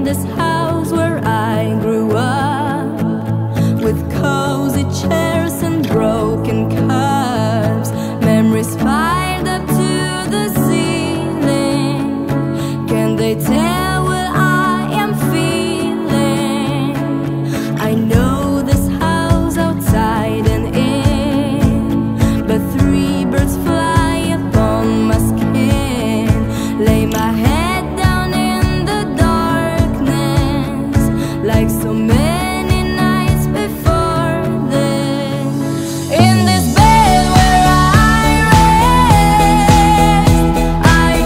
this house where I grew up, with cozy chairs and broken cups, memories piled up to the ceiling. Can they tell what I am feeling? I know this house outside and in, but three birds fly upon my skin. Lay my head down in the darkness, like so many nights before this. In this bed where I rest, I'm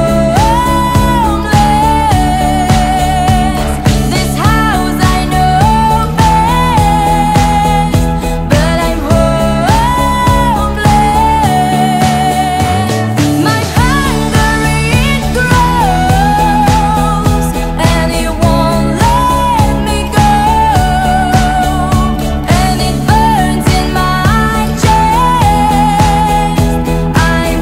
homeless. This house I know best, but I'm homeless. My hunger it grows, and it won't let me go, and it burns in my chest. I'm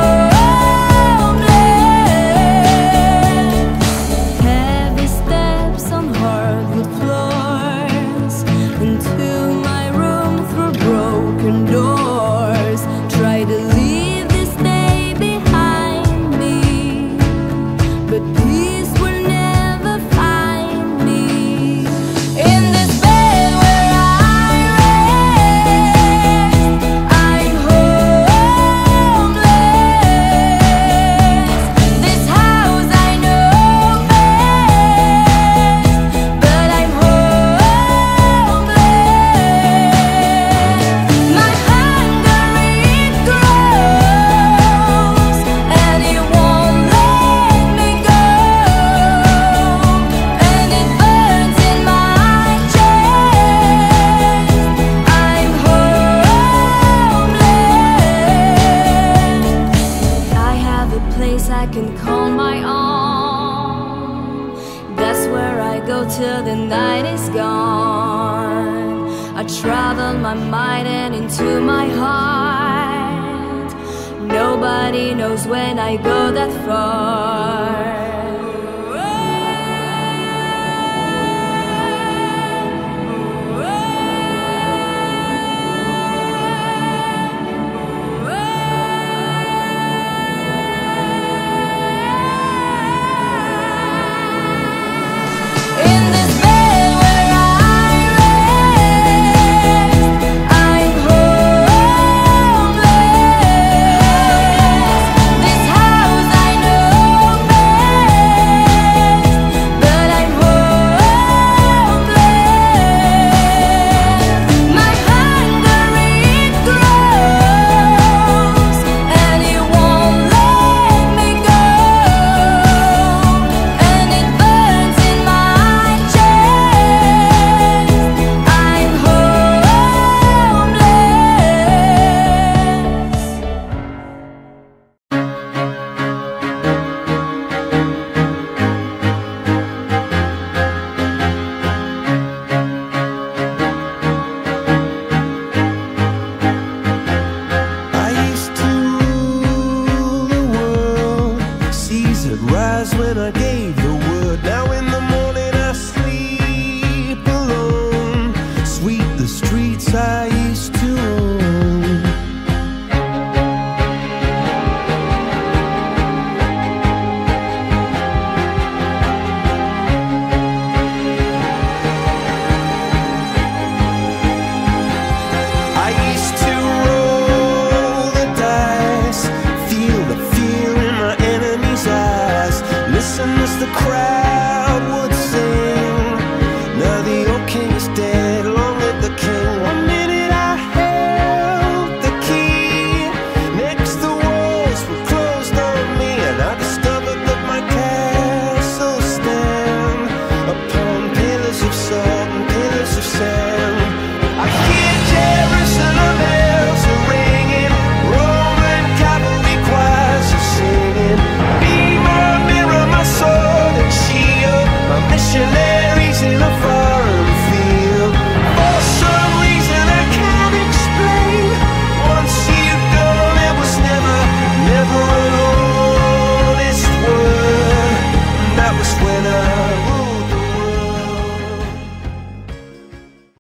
homeless. Heavy steps on hardwood floors, into my room through broken doors. Try to leave this day behind me, but peace will never find me. In this bed where I rest, I'm homeless. This house I know best, but I'm homeless. My hunger it grows, and it won't let me go, and it burns in my chest. I'm homeless. I have a place I can call my own. That's where I go till the night is gone. I travel my mind and into my heart. Nobody knows when I go that far. In this bed where I rest, I'm homeless. This house I know best, but I'm homeless. My hunger it grows, and it won't let me go, and it burns in my chest. I'm I used to rule the world. Seas had rise when I gave the word. Now in the morning I sleep alone. Sweep the streets I used to own. I used to roll the dice, feel the fear in my enemy's eyes, listen as the crowd